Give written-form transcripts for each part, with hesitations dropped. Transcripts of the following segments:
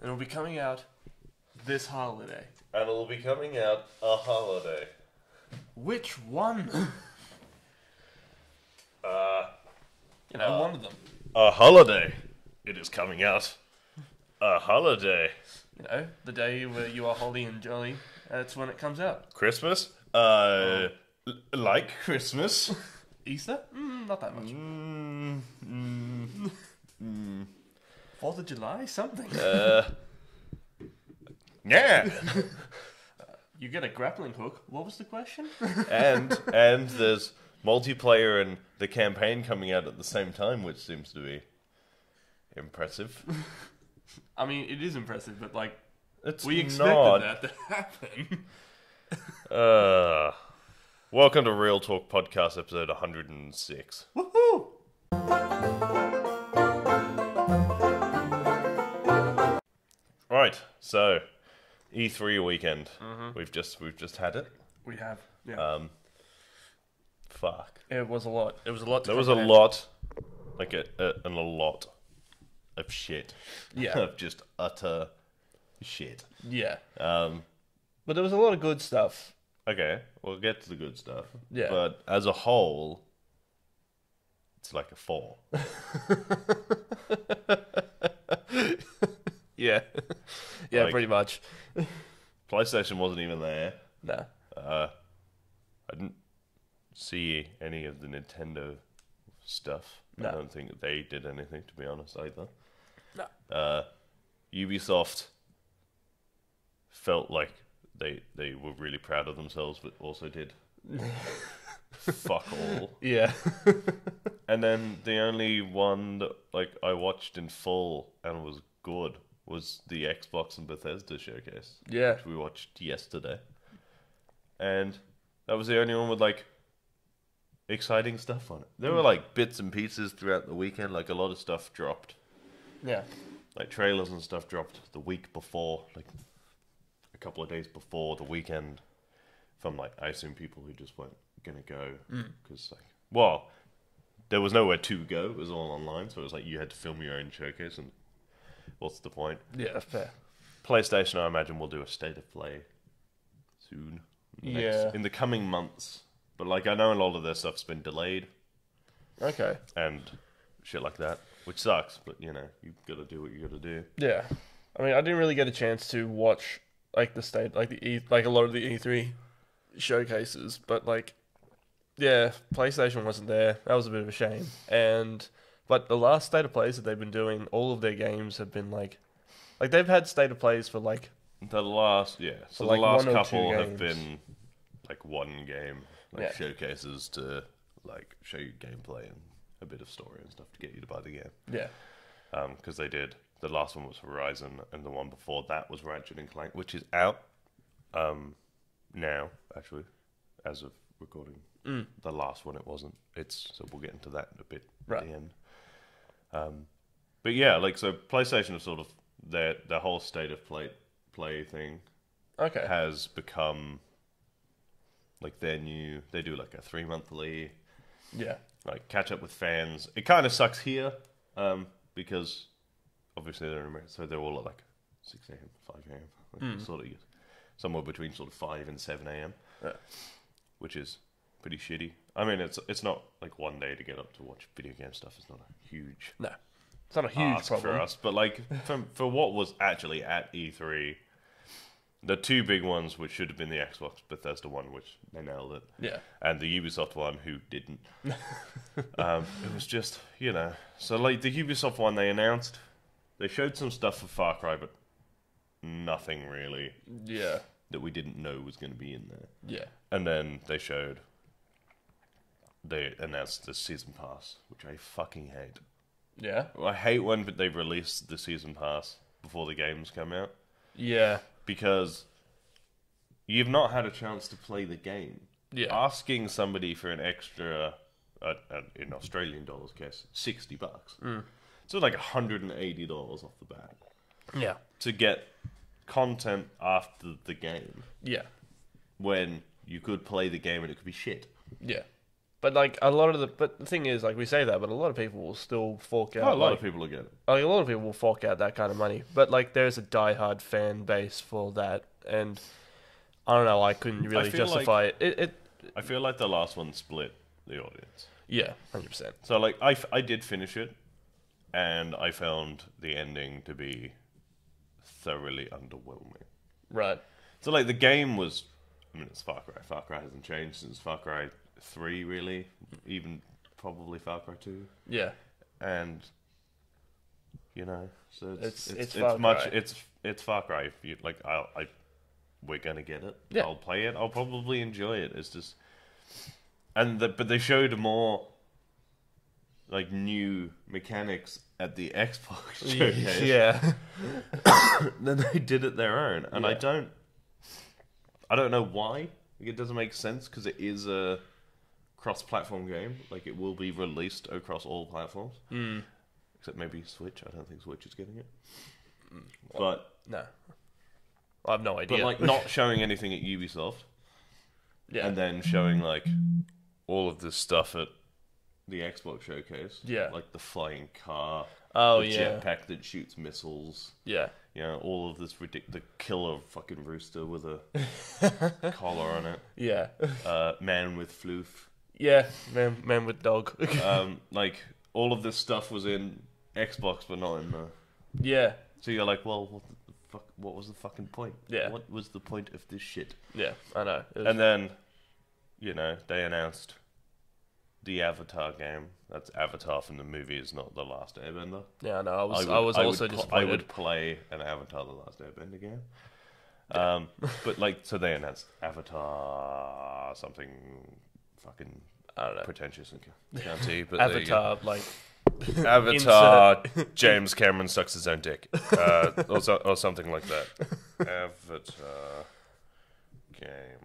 And it'll be coming out this holiday. And it'll be coming out a holiday. Which one? One of them. A holiday. It is coming out. A holiday. The day where you are holly and jolly. That's when it comes out. Christmas? Like Christmas. Easter? Not that much. 4th of July? Something. Yeah. You get a grappling hook. What was the question? and there's multiplayer and the campaign coming out at the same time, which seems to be impressive. I mean, it is impressive, but It's we expected not. that to happen. Welcome to Real Talk Podcast, episode 106. Woohoo! Right, so E3 weekend. We've just had it. We have. Yeah. Fuck. It was a lot. It was a lot to There was a comprehend. lot, a lot of shit. Yeah. Of just utter shit. Yeah. Um, But there was a lot of good stuff. okay, we'll get to the good stuff. Yeah. But as a whole, it's like a 4. Yeah. Yeah, Like- pretty much. PlayStation wasn't even there. Nah. I didn't see any of the Nintendo stuff. No. I don't think they did anything, to be honest, either. No. Ubisoft felt like they were really proud of themselves, but also did fuck all. Yeah. And then the only one that I watched in full and was good was the Xbox and Bethesda showcase, Yeah. which we watched yesterday. And that was the only one with exciting stuff on it. There were bits and pieces throughout the weekend, a lot of stuff dropped. Yeah. Trailers and stuff dropped the week before, a couple of days before the weekend, from I assume people who just weren't gonna go because there was nowhere to go. It was all online, so it was you had to film your own showcase, and what's the point? Yeah, fair. PlayStation, I imagine, will do a state of play soon. In the coming months. But I know a lot of their stuff's been delayed Okay. and shit like that, which sucks. But you've got to do what you got to do. Yeah. I mean, I didn't really get a chance to watch the state, a lot of the E3 showcases, but yeah, PlayStation wasn't there. That was a bit of a shame. But the last state of plays that they've been doing, all of their games have been they've had state of plays for The last, yeah. So For the last 1 or 2 couple have games. been one game, Yeah. showcases to show you gameplay and a bit of story and stuff to get you to buy the game. yeah. Because they did. The last one was Horizon, and the one before that was Ratchet and Clank, which is out now, actually, as of recording. The last one, it wasn't. So we'll get into that in a bit Right. at the end. But yeah, so PlayStation is sort of their whole state of play thing Okay. has become their new. They do a 3-monthly Yeah. catch up with fans. It kind of sucks here because obviously they're in America, so they're all at 6 a.m., 5 a.m. Sort of somewhere between sort of 5 and 7 a.m. Yeah. Which is pretty shitty. I mean, it's not one day to get up to watch video game stuff. It's not a huge No. It's not a huge ask problem. for us, but for what was actually at E3, the 2 big ones, which should have been the Xbox Bethesda one, which they nailed it, Yeah. and the Ubisoft one, who didn't. It was just, So, the Ubisoft one, they announced, they showed some stuff for Far Cry, but nothing really Yeah. that we didn't know was going to be in there. Yeah. And then they announced the Season Pass, which I fucking hate. Yeah. I hate when they release the Season Pass before the games come out, Yeah. because you've not had a chance to play the game. Yeah. Asking somebody for an extra, in Australian dollars case, $60. So $180 off the bat Yeah. to get content after the game Yeah. when you could play the game and it could be shit. Yeah. But like but the thing is, like we say that, but a lot of people will still fork out. Oh, a lot like, of people will get it. like a lot of people will fork out that kind of money. But like there's a diehard fan base for that, and I don't know. I couldn't really feel justify it. It. I feel like the last one split the audience. Yeah, 100%. So like I did finish it, and I found the ending to be thoroughly underwhelming. Right. So like the game was, I mean, it's Far Cry. Far Cry hasn't changed since Far Cry 3, really. Even probably Far Cry 2. Yeah. And you know, so It's Far Cry. It's Far Cry. If you, like we're gonna get it. Yeah. I'll play it. I'll probably enjoy it. It's just, but they showed more like new mechanics at the Xbox showcase. Yeah. Then they did it their own, and Yeah. I don't know why. Like, it doesn't make sense because it is a cross-platform game. Like it will be released across all platforms, except maybe Switch. I don't think Switch is getting it. But No. I have no idea. like not showing anything at Ubisoft, yeah. and then showing like all of this stuff at the Xbox showcase. Yeah. Like the flying car, Oh, the yeah. jetpack that shoots missiles. Yeah. You know, all of this the killer fucking rooster with a collar on it. Yeah. Man with floof. Yeah. Man with dog. Like all of this stuff was in Xbox, but not in the. yeah. So you're like, well, what the fuck? What was the fucking point? Yeah. What was the point of this shit? Yeah. I know. It was- And then, you know, they announced the Avatar game. That's Avatar from the movie. Is not the Last Airbender. yeah. I know. I was also disappointed. I would play an Avatar: The Last Airbender game. But like, so they announced Avatar something fucking I don't know. pretentious and county, but Avatar, like Avatar. James Cameron sucks his own dick, or something like that. Avatar game.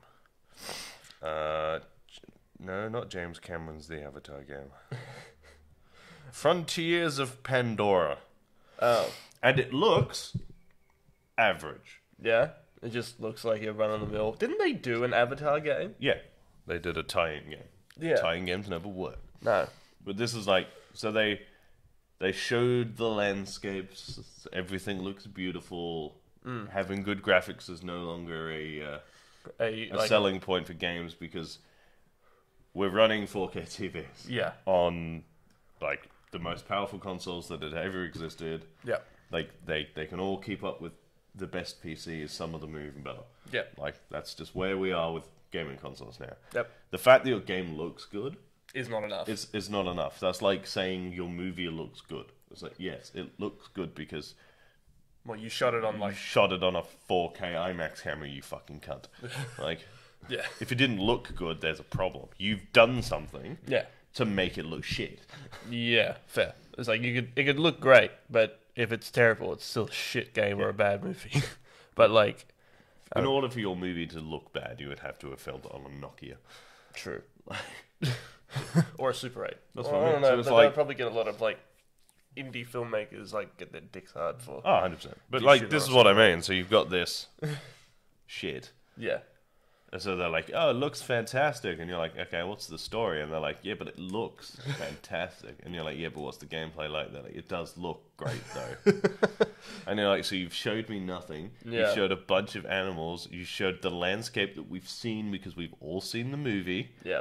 No, not James Cameron's The Avatar game. Frontiers of Pandora. oh And it looks average. yeah. It just looks like you're run of the mill. Didn't they do an Avatar game? Yeah, they did a tie-in game. Yeah. Tie-in games never work. No. But this is like, so they showed the landscapes. Everything looks beautiful. Having good graphics is no longer a Like, selling point for games because we're running 4K TVs yeah. on like the most powerful consoles that had ever existed. Yeah. Like they can all keep up with the best PCs. Some of them are even better. Yeah. Like that's just where we are with gaming consoles now. Yep. The fact that your game looks good Is not enough. is not enough. That's like saying your movie looks good. It's like, yes, it looks good because Well, you shot it on you like shot it on a 4K IMAX camera, you fucking cunt. Like, yeah. if it didn't look good, there's a problem. You've done something Yeah. to make it look shit. Yeah, fair. It's like it could look great, but if it's terrible, it's still a shit game or a bad movie. But like, In order for your movie to look bad, you would have to have filmed it on a Nokia. true. Or a Super 8. That's Well, what I I mean. don't know. So it's But like- they'll probably get a lot of like indie filmmakers like get their dicks hard for. Oh, 100%. But You like, should this is not what I mean. So you've got this shit. Yeah. And so they're like, oh, it looks fantastic. And you're like, okay, what's the story? And they're like, yeah, but it looks fantastic. And you're like, yeah, but what's the gameplay like? They're like, it does look great, though. And you're like, so you've showed me nothing. Yeah. You showed a bunch of animals. You showed the landscape that we've seen because we've all seen the movie. Yeah.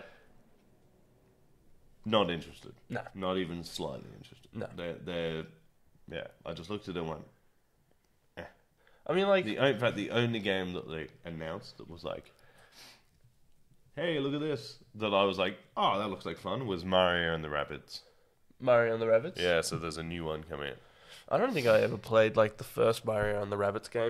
Not interested. No. Not even slightly interested. No. They're yeah, I just looked at it and went, I mean, like, in fact, the only game that they announced that was like, hey, look at this, that I was like, oh, that looks like fun, was Mario and the Rabbids. Mario and the Rabbids. Yeah, so there's a new one coming in. I don't think I ever played like the first Mario and the Rabbids game.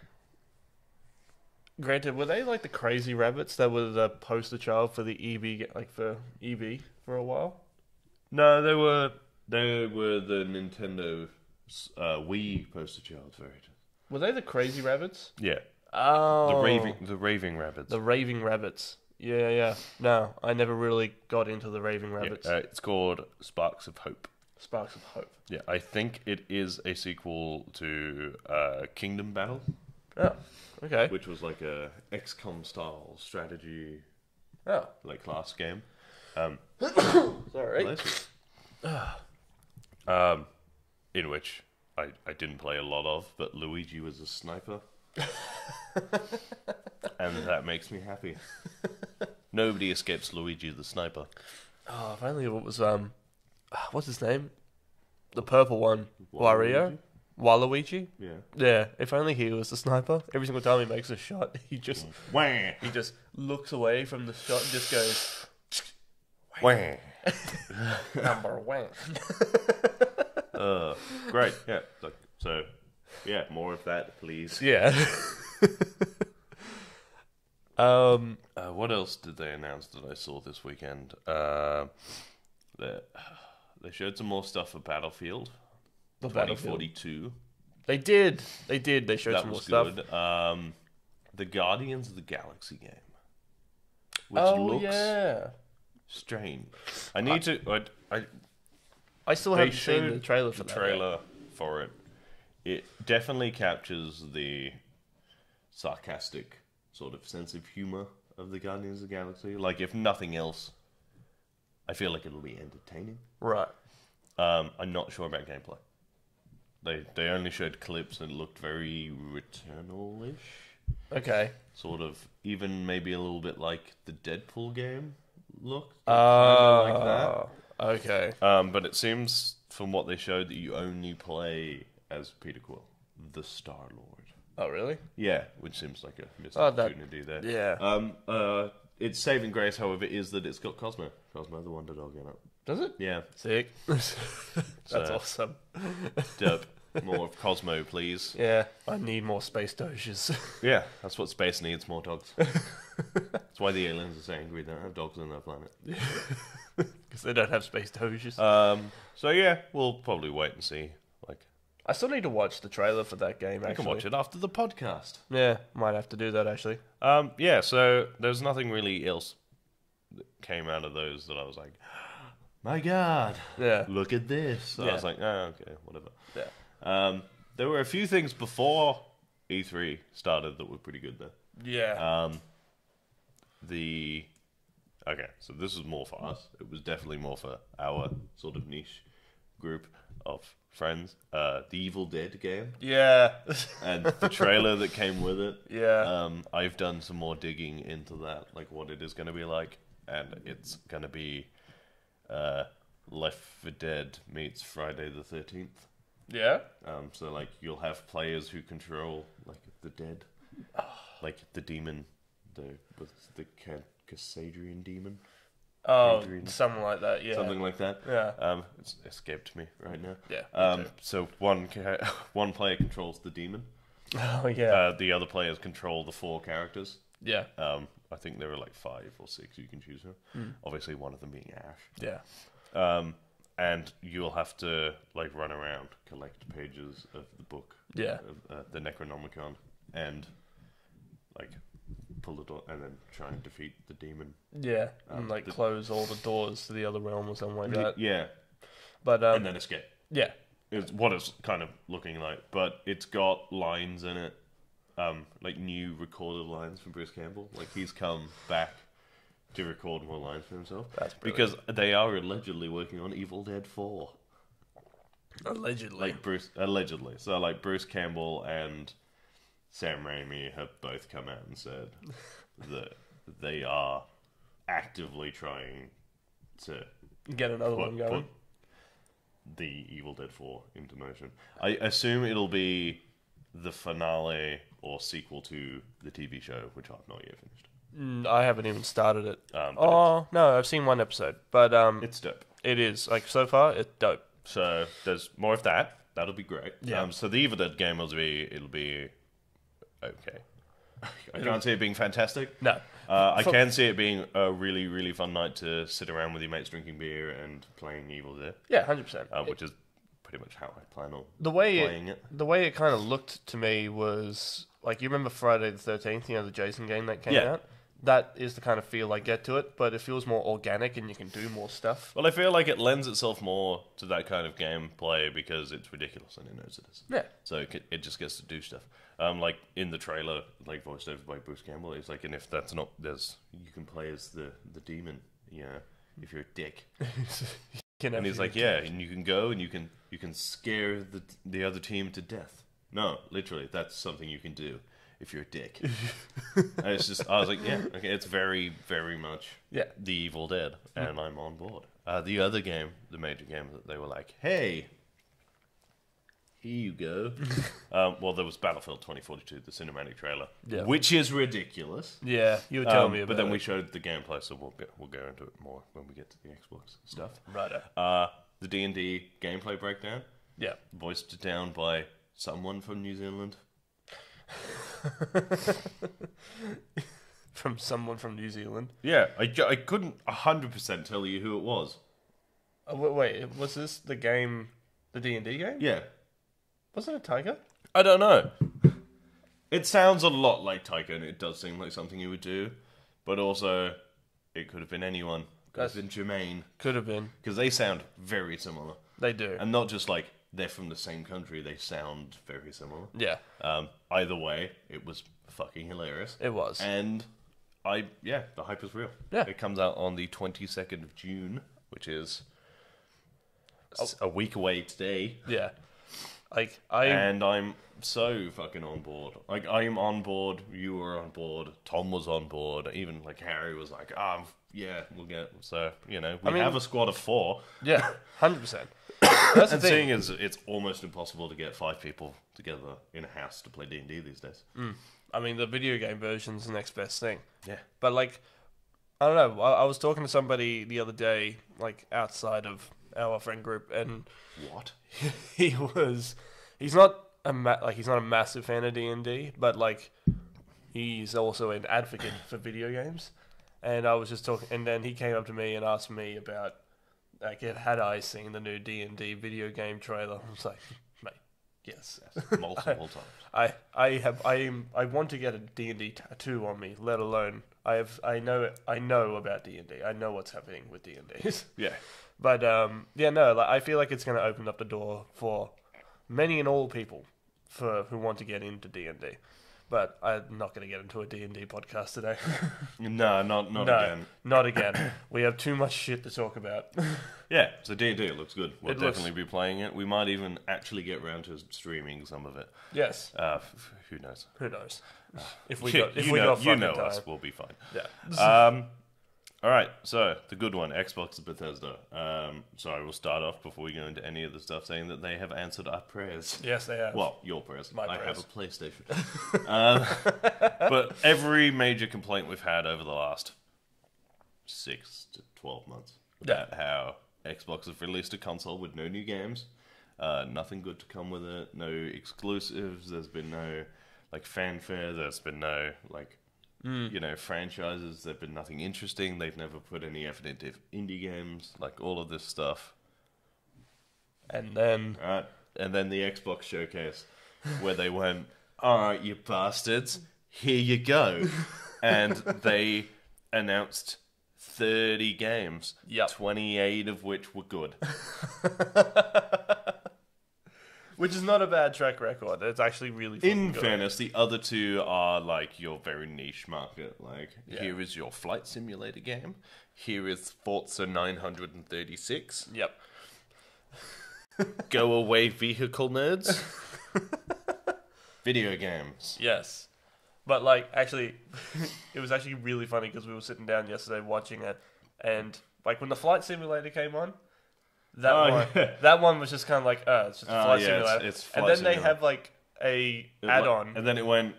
Granted, were they like the crazy rabbits that were the poster child for the like for EV for a while? No, they were the Nintendo Wii poster child variant. Were they the crazy rabbits? Yeah, Oh, the raving rabbits. the raving rabbits. Yeah, yeah. No, I never really got into the raving Yeah, rabbits. it's called Sparks of Hope. Sparks of Hope. Yeah, I think it is a sequel to Kingdom Battle, Oh, okay. which was like a XCOM style strategy Oh, like class game. Sorry. Bless you. In which I didn't play a lot of, but Luigi was a sniper. And that makes me happy. Nobody escapes Luigi the sniper. Oh, if only it was what's his name? The purple one, Wario, Waluigi. Yeah. Yeah. If only he was the sniper. Every single time he makes a shot, he just Wah! looks away from the shot and just goes Wah! number one. Great. Yeah. So, yeah, more of that, please. Yeah. What else did they announce that I saw this weekend? They showed some more stuff for Battlefield. The 2042. They did. They showed That some more was stuff. good. The Guardians of the Galaxy game, which Oh looks yeah. strange. I need to. I still They haven't seen the trailer for the that. trailer for it. It definitely captures the sarcastic sort of sense of humor of the Guardians of the Galaxy. Like, if nothing else, I feel like it'll be entertaining. Right. I'm not sure about gameplay. They only showed clips and it looked very Returnal-ish. Okay. Sort of, even maybe a little bit like the Deadpool game looked. Oh. Like that. Okay. But it seems, from what they showed, that you only play as Peter Quill, the Star-Lord. Oh really? Yeah, which seems like a missed Oh, that- opportunity there. Yeah. Its saving grace, however, is that it's got Cosmo. Cosmo the Wonder Dog in it. Does it? Yeah. Sick. That's So- awesome. Dope. More of Cosmo, please. Yeah. I need more space doges. Yeah, that's what space needs, more dogs. That's why the aliens are so angry they don't have dogs on their planet. Because they don't have space doges. So yeah, we'll probably wait and see. Like, I still need to watch the trailer for that game, actually. you can watch it after the podcast. Yeah, might have to do that, actually. Yeah, so there's nothing really else that came out of those that I was like, my God, Yeah. look at this. So I Yeah. was like, oh, okay, whatever. Yeah. There were a few things before E3 started that were pretty good though. Yeah. Okay, so this was more for us. It was definitely more for our sort of niche group of friends. The Evil Dead game Yeah. and the trailer that came with it. Yeah. I've done some more digging into that, like what it is going to be like, and it's going to be Left 4 Dead meets Friday the 13th. Yeah. So like you'll have players who control like the dead, like the demon, the Casadrian demon, Oh, Adrian. something like that, yeah. something like that. Yeah. It's escaped me right now. Yeah, me too. So one player controls the demon. Oh, yeah. The other players control the 4 characters. Yeah. I think there are like 5 or 6 you can choose from. Obviously, one of them being Ash. Yeah. And you'll have to like run around, collect pages of the book, Yeah. of, the Necronomicon, and like pull it and then try and defeat the demon. Yeah. And, like, close all the doors to the other realm or something like that. Yeah, But, and then escape. yeah. It's what it's kind of looking like, but it's got lines in it, like new recorded lines from Bruce Campbell. Like he's come back to record more lines for himself. That's because they are allegedly working on Evil Dead 4. Allegedly. Like allegedly. So like Bruce Campbell and Sam Raimi have both come out and said that they are actively trying to Get another one put going. the Evil Dead 4 into motion. I assume it'll be the finale or sequel to the TV show, which I've not yet finished. I haven't even started it. But Oh, no, I've seen one episode. But it's dope. it is. Like, so far, it's dope. So there's more of that. That'll be great. Yeah. So the Evil Dead game it'll be okay. I can't see it being fantastic. No. I can see it being a really, really fun night to sit around with your mates drinking beer and playing Evil Dead, Yeah, 100%. which is pretty much how I plan on The way playing it. the way it kind of looked to me was like, you remember Friday the 13th, the Jason game that came Yeah. out? That is the kind of feel I get to it, but it feels more organic and you can do more stuff. Well, I feel like it lends itself more to that kind of gameplay because it's ridiculous and it knows it is. Yeah. So it just gets to do stuff. Like in the trailer, like voiced over by Bruce Campbell, it's like, and if that's not, you can play as the demon. Yeah. if you're a dick. And he's like, yeah, and you can go and you can scare the other team to death. No, literally, that's something you can do if you're a dick. And it's just, I was like, yeah, okay, it's very, very much The Evil Dead, and I'm on board. The other game, the major game that they were like, hey, here you go. Well, there was Battlefield 2042, the cinematic trailer, which is ridiculous. Yeah, you were telling me about it. But then we showed the gameplay, so we'll go into it more when we get to the Xbox stuff. Righto. The D&D gameplay breakdown. Yeah. Voiced down by someone from New Zealand. From someone from New Zealand. Yeah, I couldn't 100% tell you who it was. Wait, was this the game, the D&D game? Yeah. Wasn't it Taika? I don't know. It sounds a lot like Taika, and it does seem like something he would do. But also, it could have been anyone. Could have been Jermaine. Could have been. Because they sound very similar. They do. And not just like they're from the same country, they sound very similar. Yeah. Either way, it was fucking hilarious. It was. And the hype is real. Yeah. It comes out on the 22nd of June, which is a week away today. Yeah. And I'm so fucking on board. Like, I'm on board, you were on board, Tom was on board, even like Harry was like, yeah, we'll get. So, we have a squad of 4. Yeah, 100%. That's the thing. Seeing as it's almost impossible to get 5 people together in a house to play D&D these days. I mean, the video game version's the next best thing. Yeah. But, I don't know. I was talking to somebody the other day, outside of our friend group, and what? He's not a massive fan of D&D, but he's also an advocate for video games. And I was just talking, and then he came up to me and asked me about had I seen the new D&D video game trailer. I was like, mate, yes. Multiple times. I want to get a D&D tattoo on me, let alone I know about D&D. I know what's happening with D&D. Yeah. But I feel like it's going to open up the door for many and all people who want to get into D&D. But I'm not going to get into a D&D podcast today. No, not again. Not again. We have too much shit to talk about. Yeah, so D&D looks good. We'll definitely be playing it. We might even actually get around to streaming some of it. Yes. Who knows? Who knows? If we got fucking time. Us, we'll be fine. Yeah. All right, so the good one, Xbox Bethesda. Sorry, we'll start off before we go into any of the stuff, saying that they have answered our prayers. Yes, they have. Well, your prayers. My I prayers. have a PlayStation. But every major complaint we've had over the last 6 to 12 months about how Xbox has released a console with no new games, nothing good to come with it, no exclusives. There's been no fanfare. There's been no franchises. There've been nothing interesting. They've never put any effort into indie games, all of this stuff. And then the Xbox showcase, where they went, "All right, you bastards, here you go," and they announced 30 games, 28 of which were good. Which is not a bad track record. It's actually really fun. In fairness, the other 2 are your very niche market. Here is your flight simulator game. Here is Forza 936. Yep. Go away, vehicle nerds. Video games. Yes. But actually, it was actually really funny because we were sitting down yesterday watching it, and when the flight simulator came on, that one was just kind of it's just a flight simulator. It's and then they have a add-on, and then it went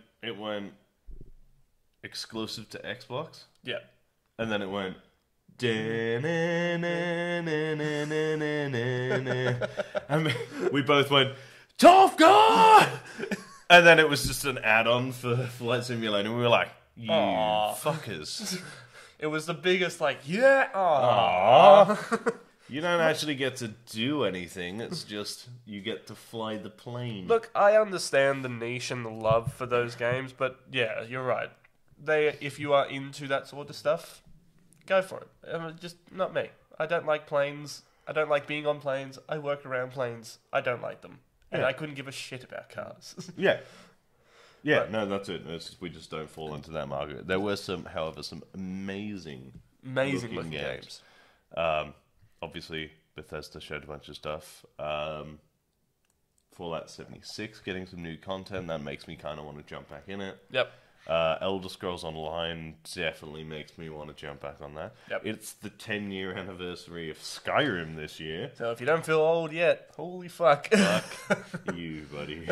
exclusive to Xbox. Yeah, and then it went. And we both went Top Gun, and then it was just an add-on for Flight Simulator, and we were like, "You fuckers!" It was the biggest You don't actually get to do anything. It's just you get to fly the plane. Look, I understand the niche and the love for those games, but yeah, you're right. If you are into that sort of stuff, go for it. Just not me. I don't like planes. I don't like being on planes. I work around planes. I don't like them. And I couldn't give a shit about cars. Yeah. Yeah, no, that's it. We just don't fall into that market. There were some amazing looking games. Obviously, Bethesda showed a bunch of stuff. Fallout 76 getting some new content. That makes me kind of want to jump back in it. Yep. Elder Scrolls Online definitely makes me want to jump back on that. Yep. It's the 10-year anniversary of Skyrim this year. So if you don't feel old yet, holy fuck. Fuck you, buddy.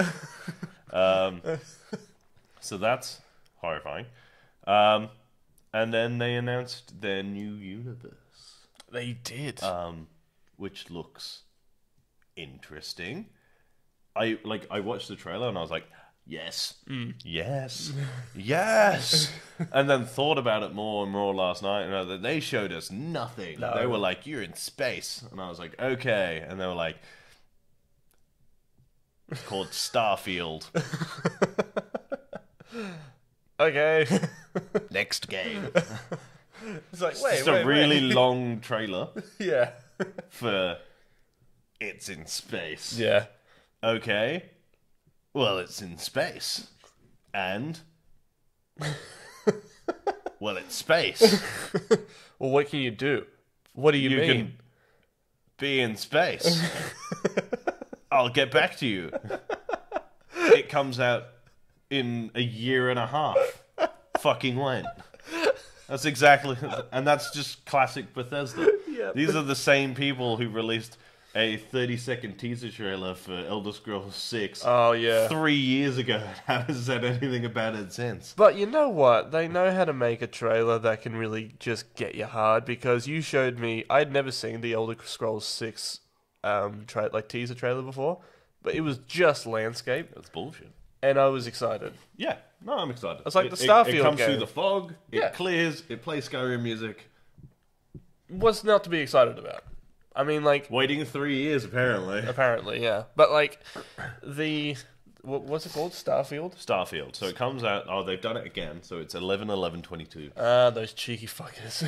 So that's horrifying. And then they announced their new universe. They did. Which looks interesting. I watched the trailer and I was like, yes, yes, yes. And then thought about it more and more last night, and they showed us nothing. No. They were like, you're in space. And I was like, okay. And they were like, it's called Starfield. Okay. Next game. It's like, It's wait, just a really long trailer Yeah. for it's in space. Yeah. Okay. Well, it's in space. And well, it's space. Well, what can you do? What do you You mean? can be in space. I'll get back to you. It comes out in a year and a half. Fucking when? That's exactly, and that's just classic Bethesda. Yep. These are the same people who released a 30-second teaser trailer for Elder Scrolls 6 Oh, yeah. 3 years ago. Haven't said anything about it since. But you know what? They know how to make a trailer that can really just get you hard, because you showed me... I'd never seen the Elder Scrolls 6 teaser trailer before, but it was just landscape, That's bullshit. and I was excited. Yeah, no, I'm excited. It's like the It Starfield comes game. through the fog, it Yeah. clears, it plays Skyrim music. What's not to be excited about? I mean, like, Waiting 3 years, apparently. apparently, yeah. But, like, what's it called? Starfield? Starfield. So it comes out... Oh, they've done it again. So it's 11/11/22. Those cheeky fuckers.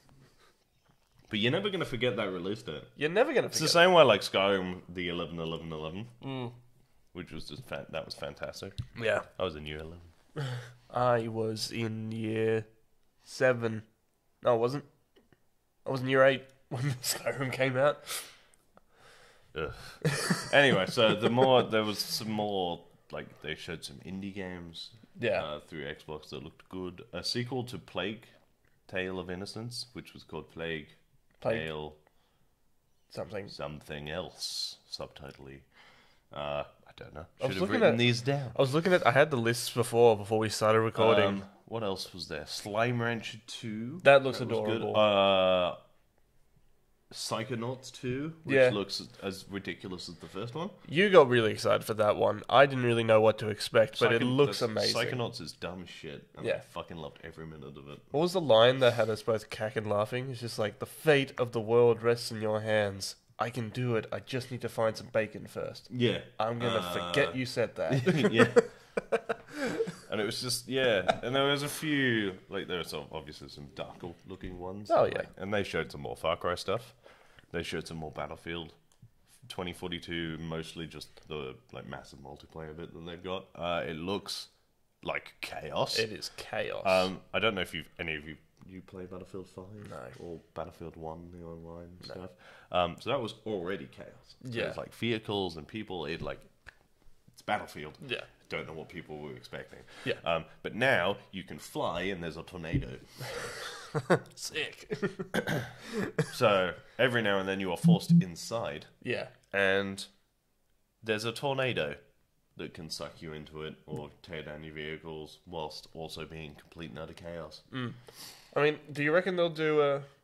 But you're never going to forget that release date. You're never going to It's the forget. same way like Skyrim, the 11/11/11, which was just that was fantastic. Yeah. I was in year 11. I was in year 7. No, I wasn't. I was in year 8 when Skyrim came out. Ugh. Anyway, so there was some more, like, they showed some indie games Yeah. through Xbox that looked good. A sequel to Plague Tale of Innocence, which was called Plague Tale Something. something else, subtitly. I don't know. I was Should have looking written at- these down. I was looking at... I had the lists before we started recording. What else was there? Slime Rancher 2. That looks was adorable. Good. Psychonauts 2, which Yeah. looks as ridiculous as the first one. You got really excited for that one. I didn't really know what to expect, but it looks amazing. Psychonauts is dumb shit, and I Yeah. fucking loved every minute of it. What was the line that had us both cack and laughing? It's just like, the fate of the world rests in your hands. I can do it. I just need to find some bacon first. Yeah. I'm going to forget you said that. Yeah. And it was just, yeah. And there was a few, like, there were obviously some darker looking ones. Oh, yeah. Like, and they showed some more Far Cry stuff. They showed some more Battlefield 2042, mostly just the, like, massive multiplayer bit that they've got. It looks like chaos. It is chaos. I don't know if any of you play Battlefield 5 No. or Battlefield 1, the online stuff. So that was already chaos. So Yeah. it's like vehicles and people. It's Battlefield. Yeah. Don't know what people were expecting. Yeah. But now you can fly and there's a tornado. Sick. So every now and then you are forced inside Yeah. and there's a tornado that can suck you into it or tear down your vehicles whilst also being complete and utter chaos. I mean, do you reckon they'll do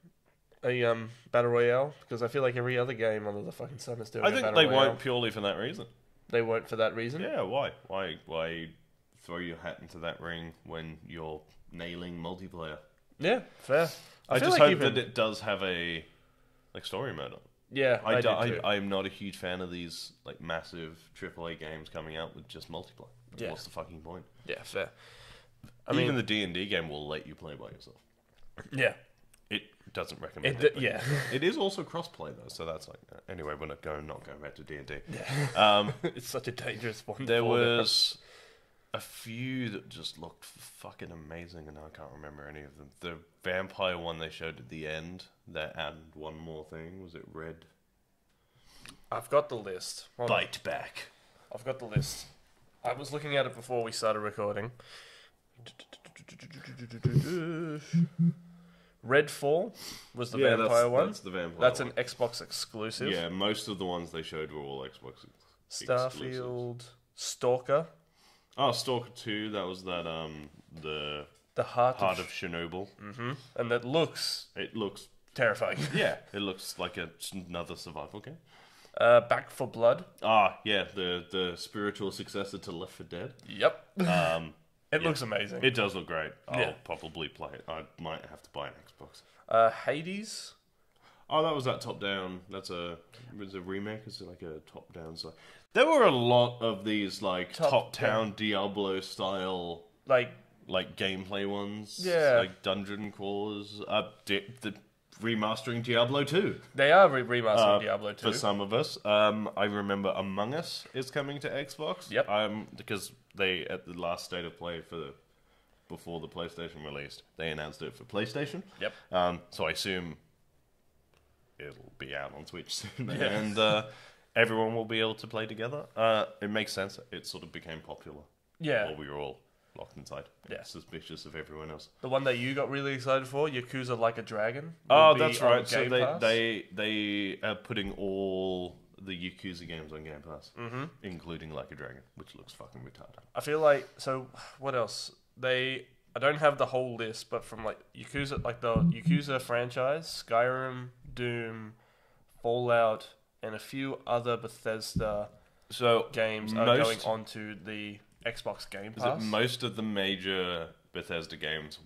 a battle royale? Because I feel like every other game under the fucking sun is doing I a think battle they royale. won't purely for that reason. They won't for that reason? Yeah, why? Why throw your hat into that ring when you're nailing multiplayer? Yeah, fair. I feel just like hope even- that it does have a story mode on it. Yeah, I do too. I'm not a huge fan of these like massive AAA games coming out with just multiplayer. Yeah. What's the fucking point? Yeah, fair. Even the D&D game will let you play by yourself. Yeah. It doesn't recommend It, it. but yeah. It is also cross-play though, so that's like anyway. We're not going back to D&D. Yeah. It's such a dangerous one. There for them. was a few that just looked fucking amazing, and I can't remember any of them. The vampire one they showed at the end, that added one more thing. Was it Red? I've got the list. Hold on. Bite Back. I've got the list. I was looking at it before we started recording. Redfall was the vampire one. That's the vampire That's one. an Xbox exclusive. Yeah, most of the ones they showed were all Xbox Starfield, exclusives. Stalker, Oh, Stalker 2, that was that, the The Heart of Chernobyl. and that looks It looks, terrifying. yeah, it looks like another survival game. Back for Blood. Ah, yeah, the spiritual successor to Left 4 Dead. Yep. It looks amazing. It does look great. I'll Yeah. probably play it. I might have to buy an Xbox. Hades. Oh, that was that top-down. That's a remake. Is it like a top-down? So there were a lot of these like top-down Diablo style Like, gameplay ones. Yeah. like dungeon crawlers. The remastering Diablo 2 they are remastering Diablo 2. for some of us. I remember Among Us is coming to Xbox. Yep. Because they at the last state of play before the PlayStation released, they announced it for PlayStation. Yep. So I assume it'll be out on Switch soon, Yeah. and everyone will be able to play together. It makes sense. It sort of became popular. Yeah. While we were all locked inside. Yeah. Suspicious of everyone else. The one that you got really excited for, Yakuza Like a Dragon. Oh, will be that's on right. So Game they, Pass. they are putting all the Yakuza games on Game Pass, including Like a Dragon, which looks fucking retarded. I feel like, so what else? I don't have the whole list, but from like Yakuza, like the Yakuza franchise, Skyrim, Doom, Fallout, and a few other Bethesda So games are going onto the Xbox Game Pass. most of the major Bethesda games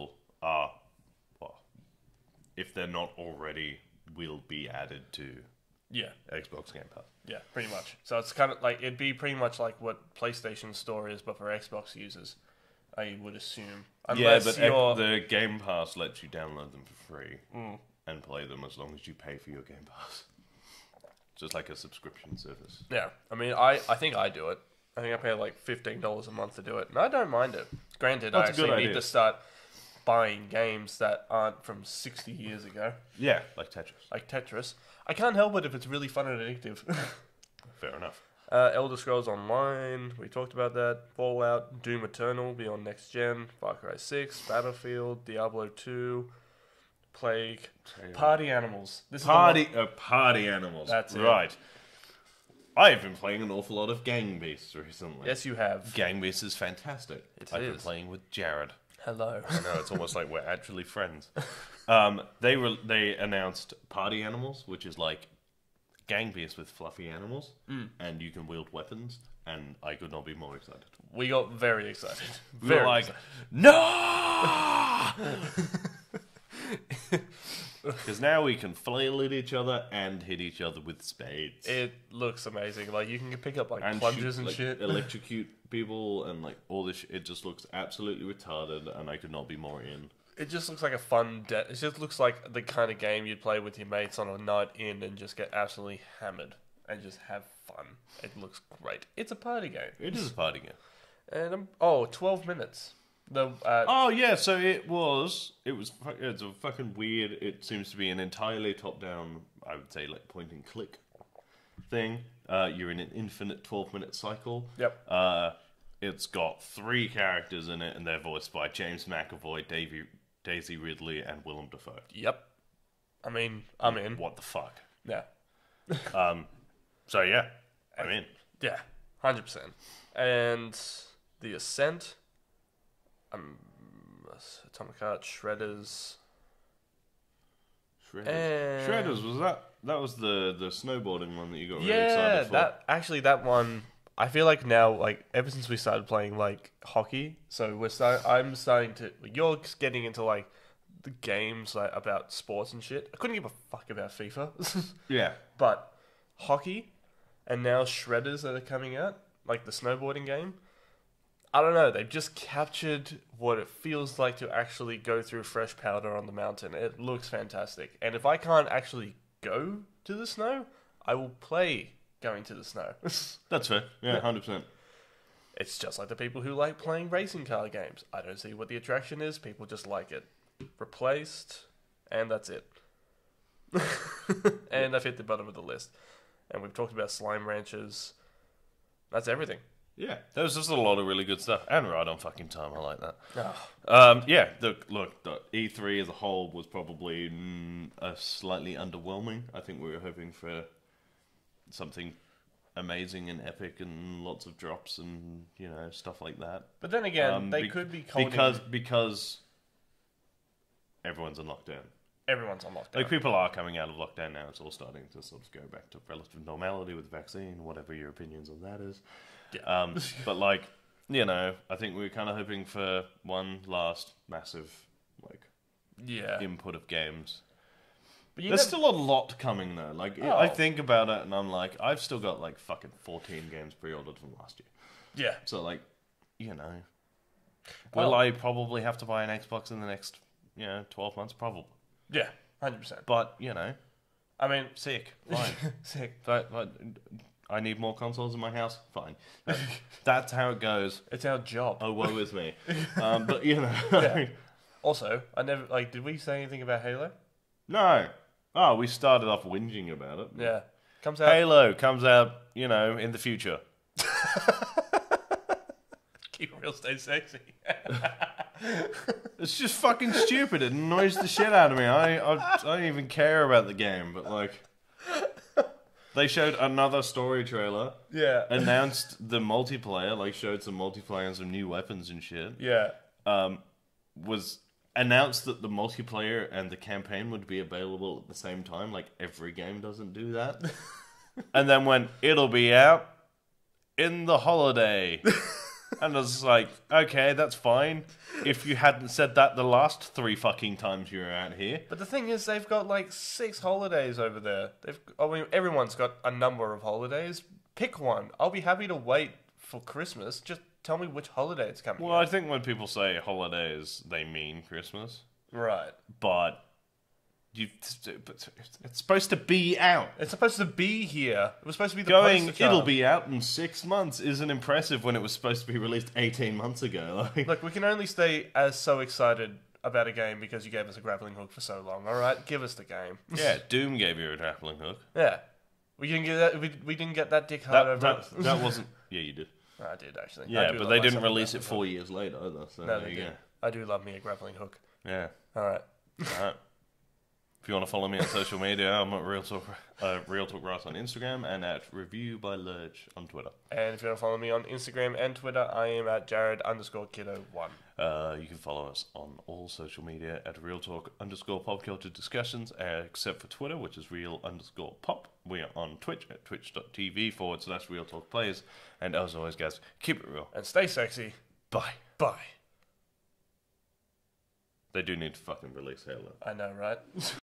if they're not already, will be added to Yeah, Xbox Game Pass. yeah, pretty much. So it's kind of like, it'd be pretty much like what PlayStation Store is, but for Xbox users, I would assume. Unless the Game Pass lets you download them for free and play them as long as you pay for your Game Pass. Just like a subscription service. Yeah, I mean, I think I do it. I think I pay like $15 a month to do it, and I don't mind it. Granted, That's I a good actually need idea. to start buying games that aren't from 60 years ago, Yeah, like Tetris. like Tetris. I can't help it if it's really fun and addictive. Fair enough. Elder Scrolls Online, we talked about that. Fallout, Doom Eternal, be on next gen. Far Cry 6, Battlefield, Diablo 2, Plague, Party Animals. This is the one- Party Animals. That's it. Right. I've been playing an awful lot of Gang Beasts recently. Yes, you have. Gang Beasts is fantastic. I've been is. playing with Jared. Hello. I know, it's almost like we're actually friends. They announced Party Animals, which is like Gang Beasts with fluffy animals, and you can wield weapons, and I could not be more excited. We got very excited. We were Very like, excited. no! Because now we can flail at each other and hit each other with spades. It looks amazing. Like, you can pick up like And plungers shoot, and like, shit. electrocute people and like all this. It just looks absolutely retarded, and I could not be more in. It just looks like a fun. It just looks like the kind of game you'd play with your mates on a night in and just get absolutely hammered and just have fun. It looks great. It's a party game. It is a party game. And 12 minutes. Oh yeah, so it's a fucking weird. It seems to be an entirely top-down, I would say, like point and click thing. You're in an infinite 12-minute cycle. Yep. It's got 3 characters in it, and they're voiced by James McAvoy, Daisy Ridley, and Willem Dafoe. Yep. I mean, I'm in. What the fuck? Yeah. So yeah, I'm in. Yeah. 100%. And The Ascent. Atomic Heart, Shredders. And- Shredders, that was the snowboarding one that you got really Yeah, excited for. that one. I feel like now, like ever since we started playing like hockey, so I'm starting to. You're getting into like the games like about sports and shit. I couldn't give a fuck about FIFA, Yeah. but hockey, and now Shredders that are coming out, like the snowboarding game. I don't know. They've just captured what it feels like to actually go through fresh powder on the mountain. It looks fantastic. And if I can't actually go to the snow, I will play going to the snow. That's fair. Yeah, 100%. It's just like the people who like playing racing car games. I don't see what the attraction is. People just like it. Replaced, and that's it. And I've hit the bottom of the list. And we've talked about Slime Ranchers. That's everything. Yeah, there was just a lot of really good stuff, and right on fucking time. I like that. Oh. Yeah, the E3 as a whole was probably slightly underwhelming. I think we were hoping for something amazing and epic and lots of drops and stuff like that. But then again, they could be calling... because everyone's in lockdown. Everyone's on lockdown. Like, people are coming out of lockdown now. It's all starting to sort of go back to relative normality with the vaccine, whatever your opinions on that is. Yeah. But, like, I think we were kind of hoping for one last massive, input of games. But there's still a lot coming, though. Like, I think about it, and I'm like, I've still got, like, fucking 14 games pre-ordered from last year. Yeah. So, like, will I probably have to buy an Xbox in the next, 12 months? Probably. Yeah, 100%. But, I mean... sick. Fine. Sick. But I need more consoles in my house? Fine. That's how it goes. It's our job. Oh, woe is me. But, Yeah. Also, I never... did we say anything about Halo? No. Oh, we started off whinging about it. Yeah. Comes out... Halo comes out, in the future. Keep it real, stay sexy. It's just fucking stupid. It annoys the shit out of me. I don't even care about the game, but, like... They showed another story trailer. Yeah. Announced the multiplayer, showed some multiplayer and some new weapons and shit. Yeah. Was announced that the multiplayer and the campaign would be available at the same time. Like, every game doesn't do that. And then when it'll be out in the holiday. And I was like, okay, that's fine. If you hadn't said that the last 3 fucking times you were out here. But the thing is, they've got 6 holidays over there. Everyone's got a number of holidays. Pick one. I'll be happy to wait for Christmas. Just tell me which holiday it's coming. Well, I think when people say holidays, they mean Christmas. Right. But it's supposed to be out. It's supposed to be here. It was supposed to be the poster child. It'll be out in 6 months isn't impressive when it was supposed to be released 18 months ago. Look, we can only stay so excited about a game because you gave us a grappling hook for so long. All right, give us the game. Yeah, Doom gave you a grappling hook. Yeah, we didn't get that. We didn't get that dick hard over. That wasn't. Yeah, you did. I did actually. Yeah, but they didn't release it 4 years later either. So no, they did. I do love me a grappling hook. Yeah. All right. If you want to follow me on social media, I'm at Real Talk Rice on Instagram and at Review by Lurch on Twitter. And if you want to follow me on Instagram and Twitter, I am at Jared_Kiddo1. You can follow us on all social media at Real Talk_Pop Culture Discussions, except for Twitter, which is Real_Pop. We are on Twitch at twitch.tv/Real Talk Plays. And as always, guys, keep it real. And stay sexy. Bye. Bye. They do need to fucking release Halo. I know, right?